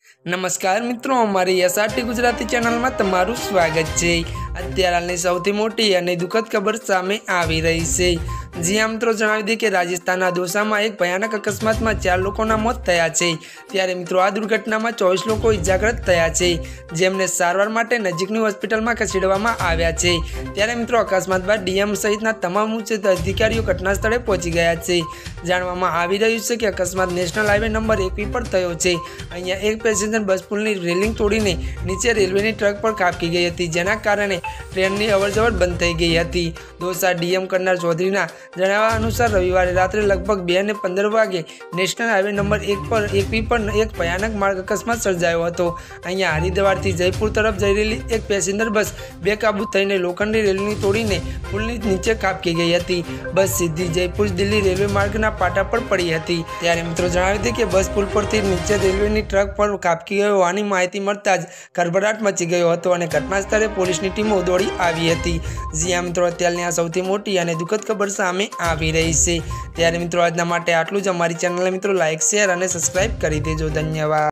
नमस्कार मित्रों, अमारी एसआरटी गुजराती चैनल में तमारू स्वागत है। अत्यार हालनी सौथी मोटी और दुखद खबर सामे आवी रही है। जी हाँ मित्रों, जणावी दे कि राजस्थान दोसा में एक भयानक अकस्मात में 4 लोगों मौत थया छे। त्यारे मित्रों आ दुर्घटना में 24 लोग इजाग्रस्त थया छे, जेमने सारवार माटे नजीकनी होस्पिटल में खसेडवामां आव्या छे। त्यारे मित्रों अकस्मात बाद डीएम सहितना तमाम उच्च अधिकारीओ घटना स्थळे पहोंची गया छे। जाणवामां आवी रह्युं छे कि अकस्मात नेशनल हाईवे नंबर 1 पर थयो छे। अहींया एक पेसेंजर बस पुलनी रेलिंग तोड़ीने नीचे रेलवेनी ट्रक पर खाबकी गई हती, जेना कारणे ट्रेननी अवरजवर बंध थई गई हती। दोसा डीएम करनार चौधरीना जणाव्या अनुसार रविवारे रात्रे लगभग 2:15 वागे नेशनल हाईवे नंबर 1 पर एक भयानक मार्ग अकस्मात सर्जायो हतो। अहींया हरिद्वारथी जयपुर तरफ जई रहेली एक पेसेंजर बस बेकाबू थईने लोखंडी रेलनी तोड़ीने पुलनी नीचे खाबकी गई हती। बस सीधी जयपुर दिल्ही रेलवे मार्गना पाटा पर पड़ी हती। त्यारे मित्रों जणावी दे कि बस पुल परथी नीचे रेलवेनी ट्रक पर खाबकी गयो होવાની माहिती मळता ज खळभळाट मची गयो હતો અને ઘટના સ્થળે પોલીસની ટીમો દોડી આવી હતી। જી હા મિત્રો, અત્યારની આ સૌથી મોટી અને દુઃખદ ખબર સામે આવી રહી છે। ત્યારે મિત્રો આજના માટે આટલું જ। અમારી ચેનલને મિત્રો લાઇક, શેર અને સબસ્ક્રાઇબ કરી દેજો। ધન્યવાદ।